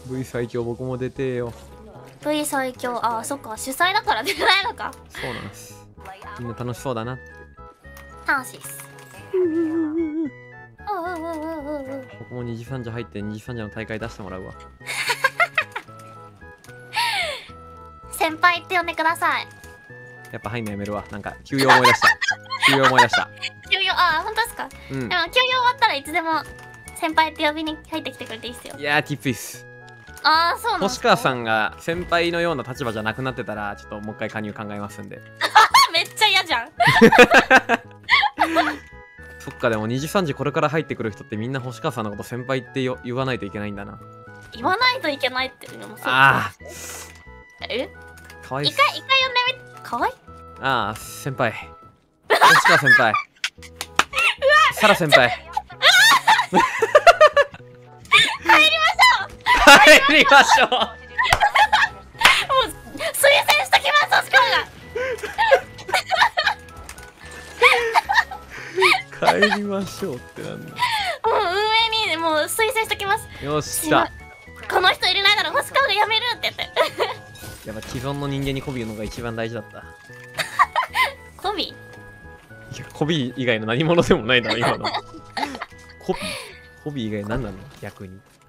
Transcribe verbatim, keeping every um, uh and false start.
V 最強僕も出てよ。 V 最強、あーそっか、主催だから出れないのか。 そうなんです。みんな楽しそうだなって。 楽しいっす。うんうんうんうんうん。 僕もにじさんじ入ってにじさんじの大会出してもらうわ。 先輩って呼んでください。 やっぱ入んのやめるわ。なんか休養思い出した。休養思い出した。 休養、あー本当ですか。 うん。 でも休養終わったらいつでも先輩って呼びに入ってきてくれていいっすよ。 いやー、ティップイス。 ああ、そうなんですか。 星川さんが先輩のような立場じゃなくなってたら、ちょっともう一回加入考えますんで。 めっちゃ嫌じゃん。 そっか、でもにじさんじこれから入ってくる人ってみんな星川さんのこと先輩ってよ言わないといけないんだな。 言わないといけないっていうのもそう。 ああ。 え？ かわいい。 一回一回呼んでみ。かわいい。 ああ、先輩。星川先輩。サラ先輩。帰りましょう。 もう推薦しときます、星川が。 帰りましょうってなんだ。 もう運営にもう推薦しときます。 よっしゃ。 この人入れないなら星川がやめるって言って。 やっぱ既存の人間に媚びるのが一番大事だった。 コビ？ いや、媚び以外の何者でもないだろ今の。媚び媚び以外何なの逆に。